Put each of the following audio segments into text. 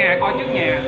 nhà, coi trước nhà.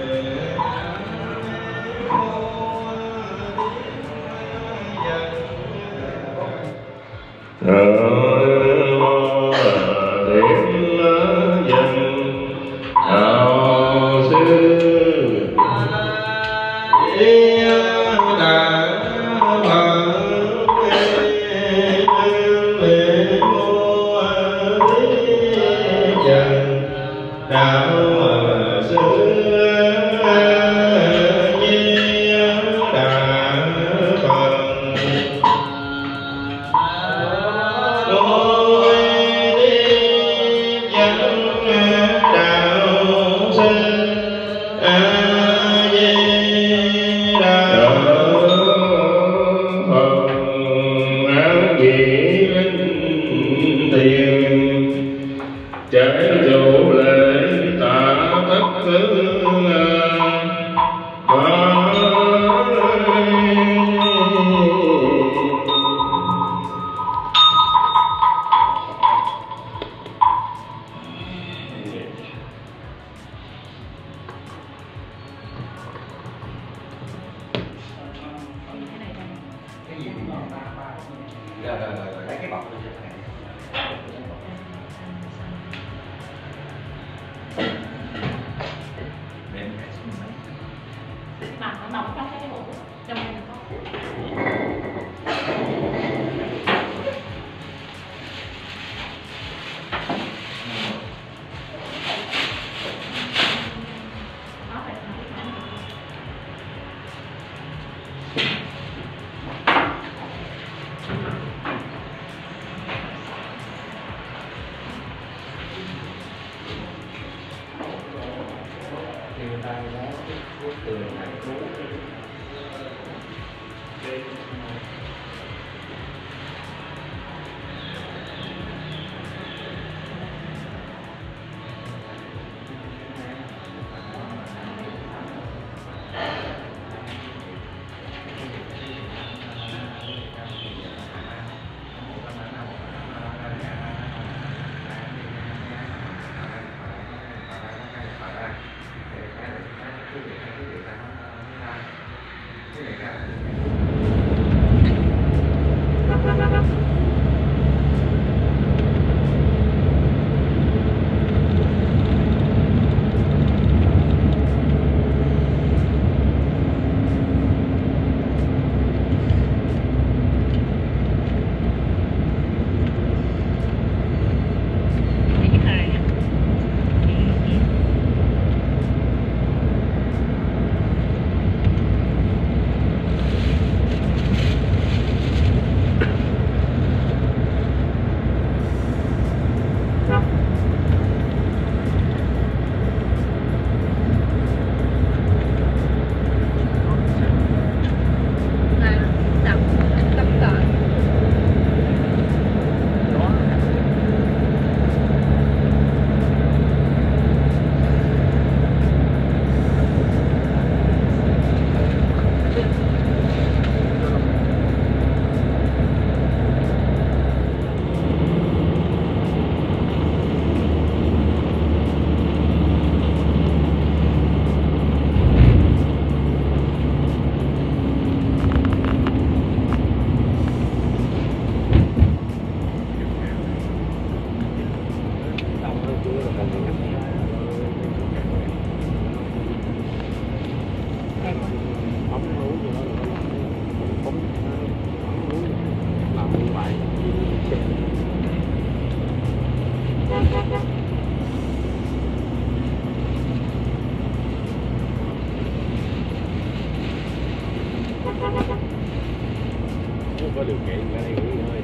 Có điều kiện ra đây nghỉ ngơi.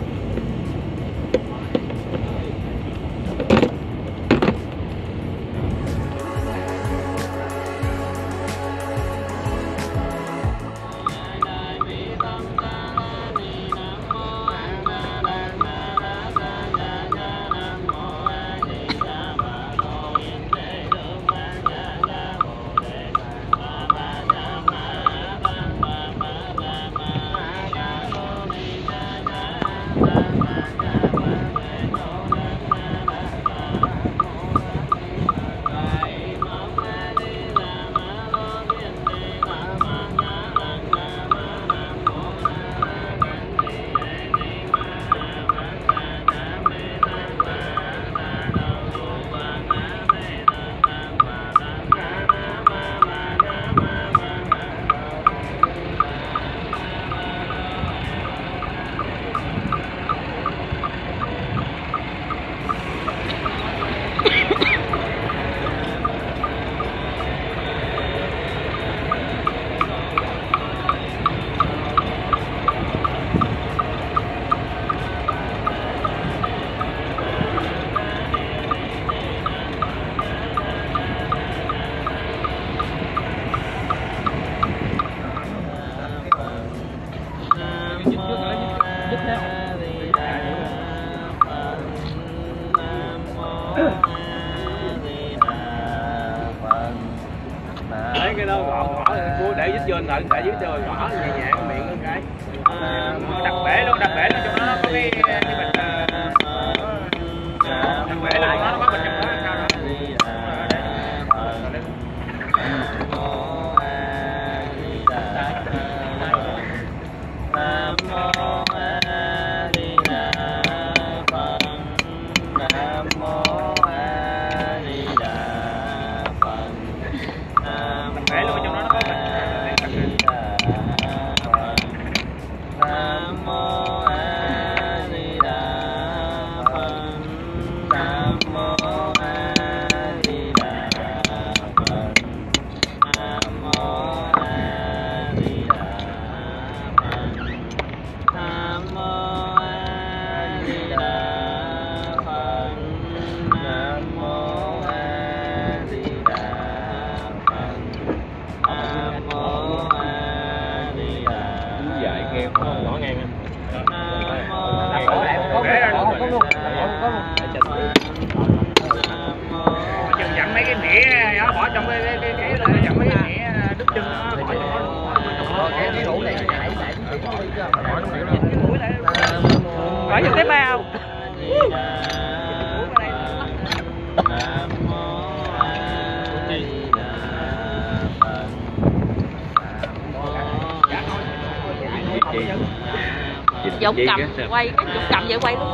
cái đó gõ để dít vô đợi để dít vô gõ nhẹ nhẹ cái miệng nó cái đặt bể luôn trong đó nó có cái mình đặt bể luôn nó có mình trong đó sao đó. Nam mô A Di Đà Phật. Nam mô A Di Đà Phật. Nam Bể luôn trong đó nó có mình. Nam mô A Di Đà Phật. Nam mô A Di Đà Phật. Nam mô A Di Đà Phật. Nam mô A Di Đà Phật. Nam mô A Di Đà Phật. Nam mô A Di Đà. dài nghe không ngõ ngang anh. Nam mô Đặt bể lại có bể ra luôn. Chừng dặm mấy cái nĩa đó bỏ trong cái dặm mấy cái nĩa đứt chân đó bỏ trong đó. cái hũ này nãy nãy Bỏ vô cái bao. Nam mô A Di Đà Phật. Giọng cầm quay cái giọng cầm vậy quay luôn.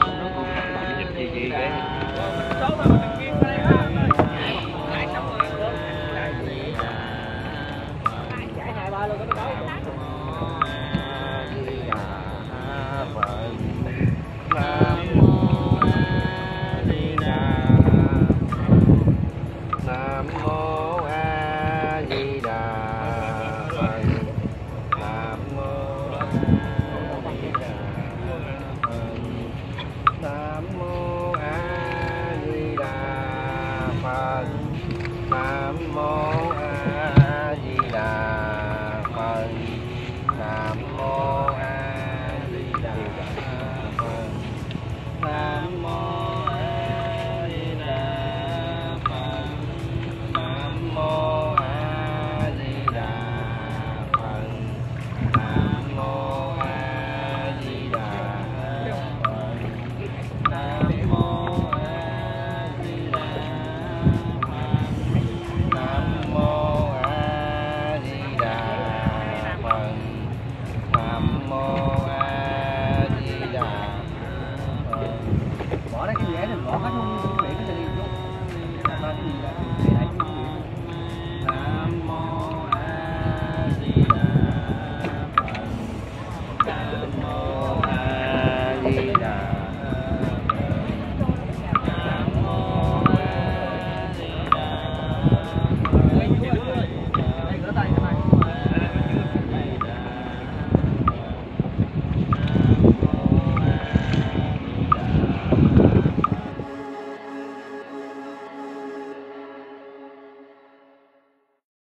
Nam mô A Di Đà Phật. Nam mô A Di Đà Phật. Nam mô A Di Đà Phật. Nam mô